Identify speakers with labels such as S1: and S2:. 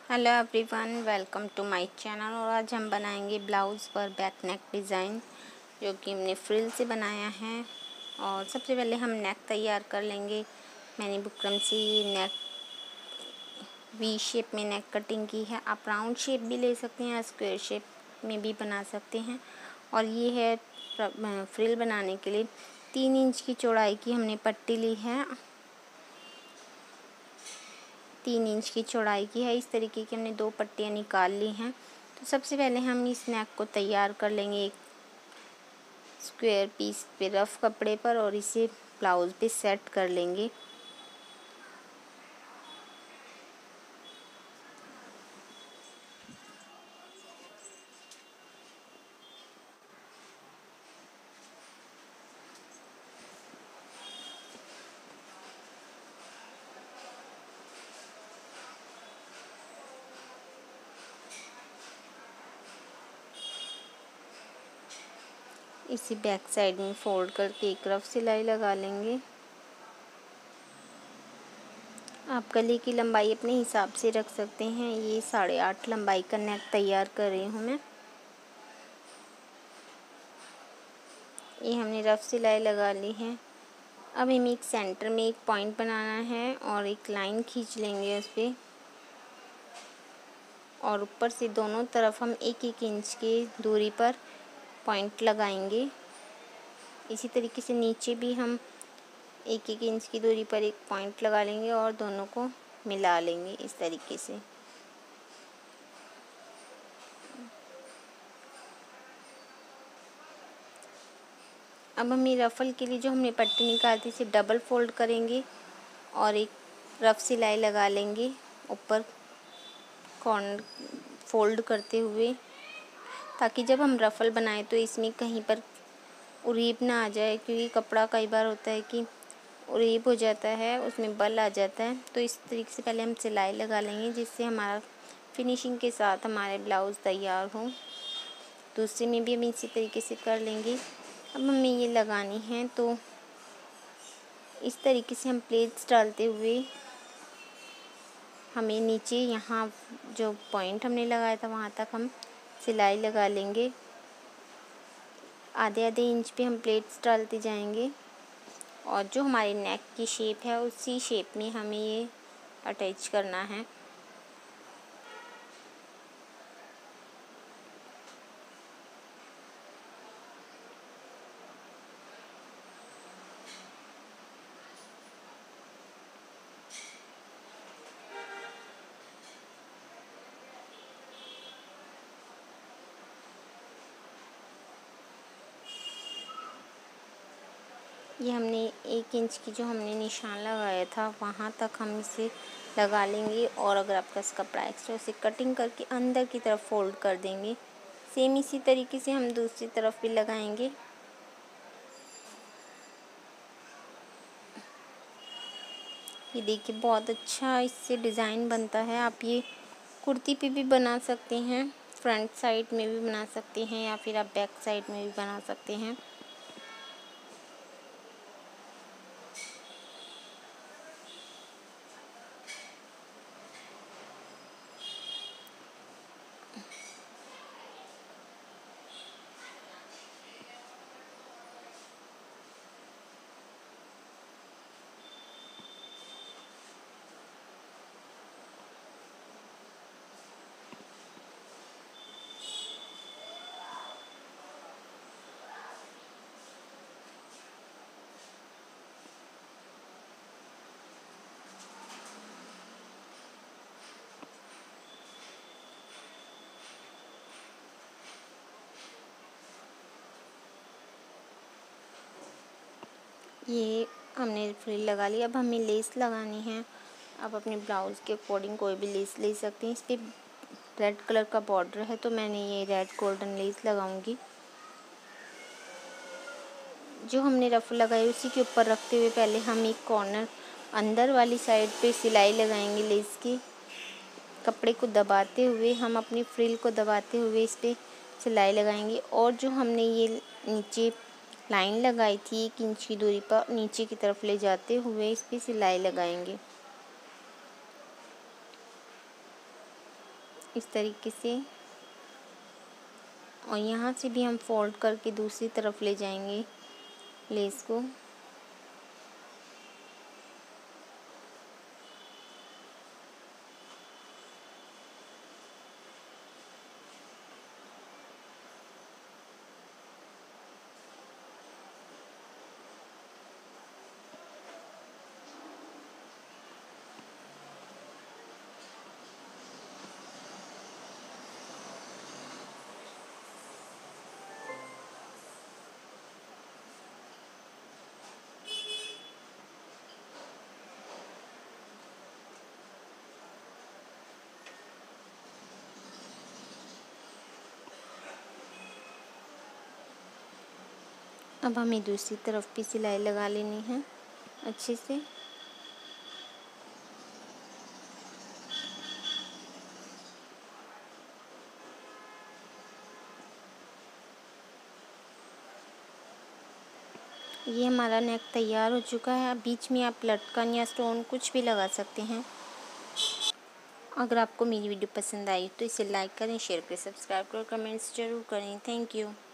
S1: Hello everyone, welcome to my channel. और आज हम बनाएंगे ब्लाउज़ पर बैक नेक डिज़ाइन, जो कि हमने फ्रिल से बनाया है। और सबसे पहले हम नेक तैयार कर लेंगे। मैंने बुकरम से ये नेक वी शेप में नेक कटिंग की है। आप राउंड शेप भी ले सकते हैं, स्क्वायर शेप में भी बना सकते हैं। और ये है फ्रिल बनाने के लिए 3 इंच की चौड़ाई की हमने पट्टी ली है। 3 इंच की चौड़ाई की है। इस तरीके की हमने 2 पट्टियाँ निकाल ली हैं। तो सबसे पहले हम इस नेक को तैयार कर लेंगे एक स्क्वायर पीस पे, रफ कपड़े पर, और इसे ब्लाउज पे सेट कर लेंगे। इसी बैक साइड में फोल्ड करके एक रफ सिलाई लगा लेंगे। आप गले की लंबाई अपने हिसाब से रख सकते हैं। ये 8.5 लंबाई का नेक तैयार कर रही हूँ मैं। ये हमने रफ सिलाई लगा ली है। अब हमें एक सेंटर में एक पॉइंट बनाना है और एक लाइन खींच लेंगे उस पर, और ऊपर से दोनों तरफ हम 1-1 इंच की दूरी पर पॉइंट लगाएंगे। इसी तरीके से नीचे भी हम 1-1 इंच की दूरी पर एक पॉइंट लगा लेंगे और दोनों को मिला लेंगे इस तरीके से। अब हम ये रफल के लिए जो हमने पट्टी निकाली थी, इसे डबल फोल्ड करेंगे और एक रफ सिलाई लगा लेंगे ऊपर कॉर्नर फोल्ड करते हुए, ताकि जब हम रफल बनाएं तो इसमें कहीं पर उरीब ना आ जाए। क्योंकि कपड़ा कई बार होता है कि उरीब हो जाता है, उसमें बल आ जाता है। तो इस तरीके से पहले हम सिलाई लगा लेंगे, जिससे हमारा फिनिशिंग के साथ हमारे ब्लाउज़ तैयार हों। दूसरे में भी हम इसी तरीके से कर लेंगे। अब हमें ये लगानी है, तो इस तरीके से हम प्लेट्स डालते हुए हमें नीचे यहाँ जो पॉइंट हमने लगाया था वहाँ तक हम सिलाई लगा लेंगे। आधे इंच पे हम प्लेट्स डालते जाएंगे, और जो हमारे नेक की शेप है उसी शेप में हमें ये अटैच करना है। ये हमने 1 इंच की जो हमने निशान लगाया था वहाँ तक हम इसे लगा लेंगे। और अगर आपका कपड़ा एक्स्ट्रा, उसे कटिंग करके अंदर की तरफ फोल्ड कर देंगे। सेम इसी तरीके से हम दूसरी तरफ भी लगाएंगे। ये देखिए, बहुत अच्छा इससे डिज़ाइन बनता है। आप ये कुर्ती पे भी बना सकते हैं, फ्रंट साइड में भी बना सकते हैं, या फिर आप बैक साइड में भी बना सकते हैं। ये हमने फ्रिल लगा ली। अब हमें लेस लगानी है। आप अपने ब्लाउज़ के अकॉर्डिंग कोई भी लेस ले सकते हैं। इस पर रेड कलर का बॉर्डर है, तो मैंने ये रेड गोल्डन लेस लगाऊंगी। जो हमने रफ लगाई उसी के ऊपर रखते हुए पहले हम एक कॉर्नर अंदर वाली साइड पे सिलाई लगाएंगे लेस की। कपड़े को दबाते हुए, हम अपनी फ्रिल को दबाते हुए इस पर सिलाई लगाएंगे। और जो हमने ये नीचे लाइन लगाई थी 1 इंच की दूरी पर, नीचे की तरफ ले जाते हुए इस पर सिलाई लगाएंगे। इस तरीके से। और यहाँ से भी हम फोल्ड करके दूसरी तरफ ले जाएंगे लेस को। अब हमें दूसरी तरफ भी सिलाई लगा लेनी है अच्छे से। ये हमारा नेक तैयार हो चुका है। अब बीच में आप लटकन या स्टोन कुछ भी लगा सकते हैं। अगर आपको मेरी वीडियो पसंद आई तो इसे लाइक करें, शेयर करें, सब्सक्राइब करें, कमेंट्स जरूर करें। Thank you.